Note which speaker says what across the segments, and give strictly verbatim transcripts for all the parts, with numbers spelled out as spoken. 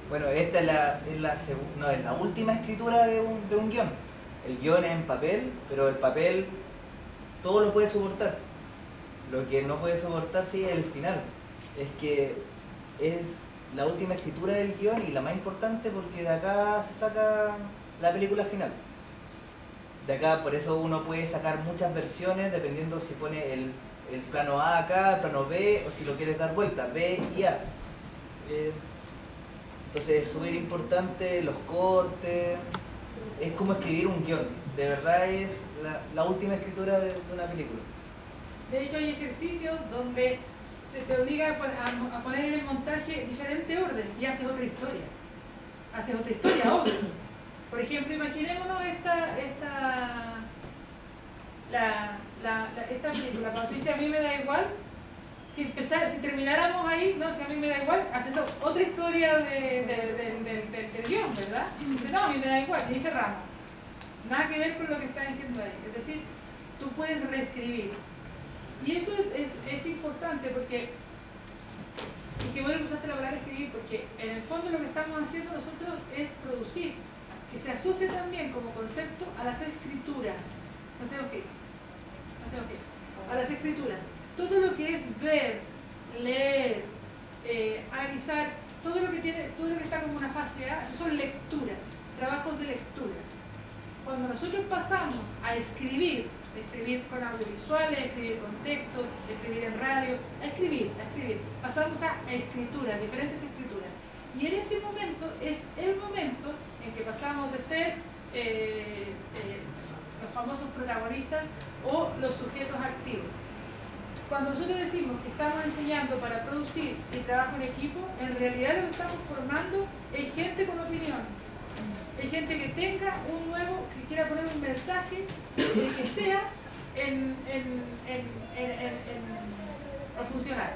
Speaker 1: Bueno, esta es la, es la, no, es la última escritura de un, de un guión. El guión es en papel, pero el papel todo lo puede soportar. Lo que no puede soportar sí es el final. Es que es la última escritura del guión y la más importante porque de acá se saca la película final. De acá, por eso uno puede sacar muchas versiones dependiendo si pone el, el plano A acá, el plano B, o si lo quieres dar vuelta, B y A. Eh, entonces es súper importante los cortes, es como escribir un guión, de verdad es la, la última escritura de, de una película.
Speaker 2: De hecho hay ejercicios donde se te obliga a, a poner en el montaje diferente orden y haces otra historia, haces otra historia, obvio. Por ejemplo, imaginémonos esta, esta, la, la, la, esta película, cuando tú dices a mí me da igual, si, empezar, si termináramos ahí, no, si a mí me da igual, haces otra historia de, de, de, de, de, del guión, ¿verdad? Dice, no, a mí me da igual, y ahí cerramos. Nada que ver con lo que está diciendo ahí, es decir, tú puedes reescribir. Y eso es, es, es importante porque, y que bueno que usaste la palabra escribir, porque en el fondo lo que estamos haciendo nosotros es producir, que se asocie también como concepto a las escrituras. No tengo que ir, no tengo que ir. A las escrituras. Todo lo que es ver, leer, eh, analizar, todo lo que tiene, todo lo que está como una fase A, son lecturas, trabajos de lectura. Cuando nosotros pasamos a escribir, escribir con audiovisuales, escribir con texto, escribir en radio, a escribir, a escribir, pasamos a escrituras, diferentes escrituras. Y en ese momento es el momento en que pasamos de ser eh, eh, los famosos protagonistas o los sujetos activos. Cuando nosotros decimos que estamos enseñando para producir y trabajo en equipo, en realidad lo que estamos formando es gente con opinión. Es gente que tenga un nuevo, que quiera poner un mensaje, eh, que sea en, en, en, en, en, en, en funcionar.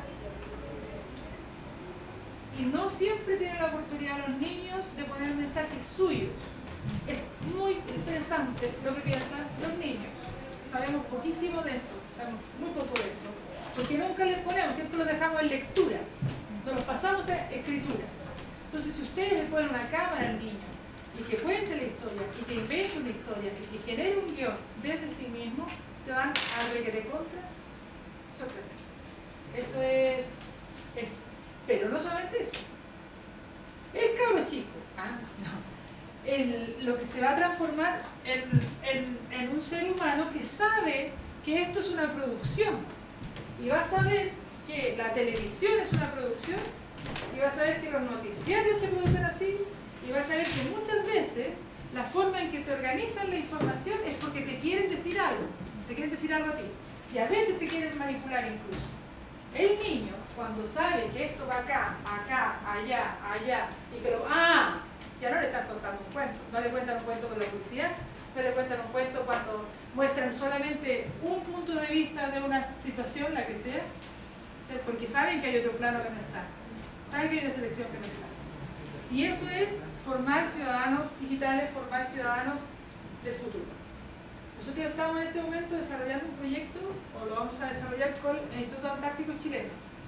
Speaker 2: Y no siempre tienen la oportunidad los niños de poner mensajes suyos. Es muy interesante lo que piensan los niños. Sabemos poquísimo de eso, sabemos muy poco de eso, porque nunca les ponemos, siempre los dejamos en lectura, nos los pasamos a escritura. Entonces, si ustedes le ponen una cámara al niño y que cuente la historia, y que invente una historia, y que genere un guión desde sí mismo, se van a requerir contra sorprender. Eso es, es. Pero no solamente eso. El cabro chico, ah, no. El, lo que se va a transformar en, en, en un ser humano que sabe que esto es una producción. Y va a saber que la televisión es una producción, y va a saber que los noticiarios se producen así, y vas a ver que muchas veces la forma en que te organizan la información es porque te quieren decir algo, te quieren decir algo a ti. Y a veces te quieren manipular incluso. El niño, cuando sabe que esto va acá, acá, allá, allá, y que lo... ¡Ah! Ya no le están contando un cuento. No le cuentan un cuento con la publicidad, pero le cuentan un cuento cuando muestran solamente un punto de vista de una situación, la que sea, porque saben que hay otro plano que no está. Saben que hay una selección que no está. Y eso es formar ciudadanos digitales, formar ciudadanos del futuro. Nosotros estamos en este momento desarrollando un proyecto, o lo vamos a desarrollar con el Instituto Antártico Chileno.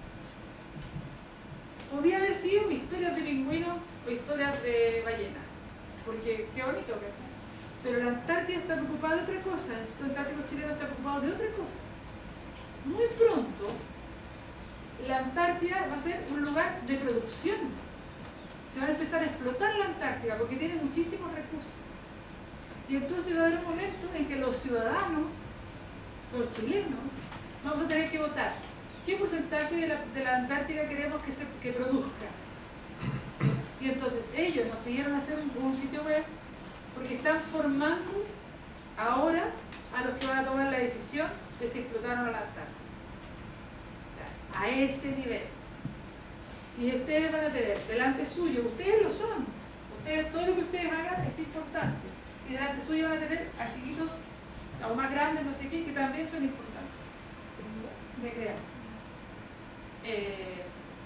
Speaker 2: Podría haber sido historias de pingüinos o historias de ballenas, porque qué bonito, ¿verdad? Pero la Antártida está preocupada de otra cosa, el Instituto Antártico Chileno está preocupado de otra cosa. Muy pronto, la Antártida va a ser un lugar de producción. Se va a empezar a explotar la Antártida porque tiene muchísimos recursos. Y entonces va a haber un momento en que los ciudadanos, los chilenos, vamos a tener que votar. ¿Qué porcentaje de la, de la Antártida queremos que, se, que produzca? Y entonces ellos nos pidieron hacer un, un sitio web porque están formando ahora a los que van a tomar la decisión de si explotaron a la Antártida. O sea, a ese nivel. Y ustedes van a tener delante suyo, ustedes lo son, ustedes, todo lo que ustedes hagan es importante. Y delante suyo van a tener a chiquitos, a más grandes, no sé qué, que también son importantes de crear. Eh,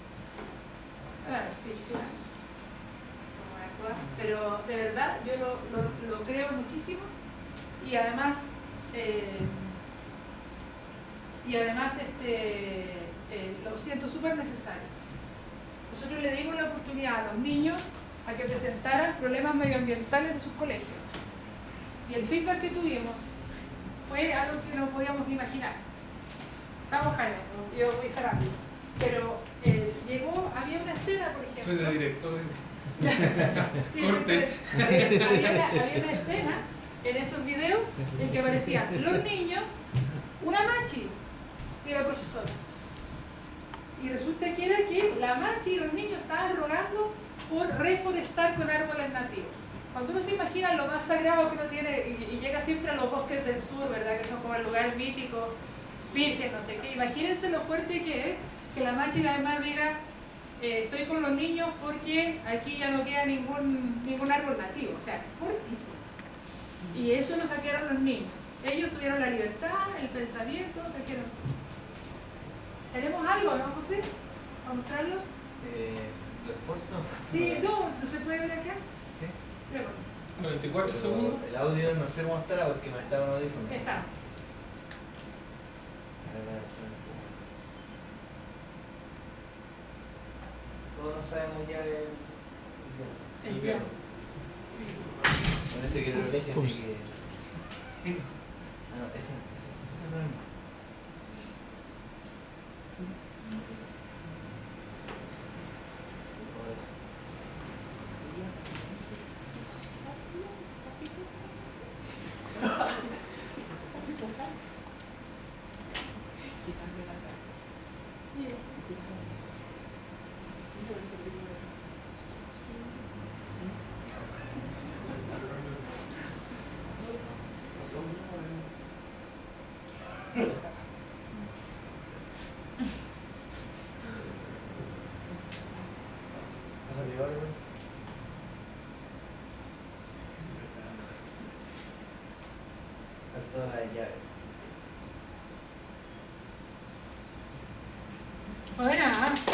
Speaker 2: pero de verdad yo lo, lo, lo creo muchísimo y además eh, y además este, eh, lo siento súper necesario. Nosotros le dimos la oportunidad a los niños a que presentaran problemas medioambientales de sus colegios. Y el feedback que tuvimos fue algo que no podíamos imaginar. Vamos, Jaime, yo voy cerrando. Pero eh, llegó, había una escena, por ejemplo.
Speaker 3: Soy de director.
Speaker 2: Sí,
Speaker 3: Corte.
Speaker 2: eh, había, una, había una escena en esos videos en que aparecían los niños, una machi y la profesora. Y resulta que era que la machi y los niños estaban rogando por reforestar con árboles nativos. Cuando uno se imagina lo más sagrado que uno tiene y, y llega siempre a los bosques del sur, ¿verdad? Que son como el lugar mítico, virgen, no sé qué. Imagínense lo fuerte que es que la machi además diga, eh, estoy con los niños porque aquí ya no queda ningún, ningún árbol nativo. O sea, es fuertísimo. Y eso lo saquearon los niños. Ellos tuvieron la libertad, el pensamiento, trajeron. ¿Tenemos algo, no, José? ¿Para mostrarlo?
Speaker 1: Eh, ¿Lo exporto?
Speaker 2: Sí, no, no se puede ver acá.
Speaker 1: Sí.
Speaker 2: Luego.
Speaker 3: veinticuatro
Speaker 1: Pero
Speaker 3: segundos.
Speaker 1: el audio no sé cómo estará porque no estaba en audífono.
Speaker 2: Está.
Speaker 1: A ver, a ver, a ver. Todos no sabemos ya el... el-
Speaker 2: El ya.
Speaker 1: Con este que lo elige, así que... Ah, no, ese, ese, ese no es el mismo. O ese. ¿Ha salido algo? Faltó la llave.
Speaker 2: Bueno,